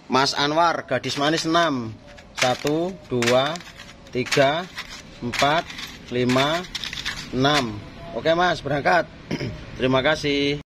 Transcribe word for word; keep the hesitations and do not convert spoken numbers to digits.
Mas Anwar, gadis manis enam. Satu, dua, tiga, empat, lima, enam. Oke Mas, berangkat. Terima kasih.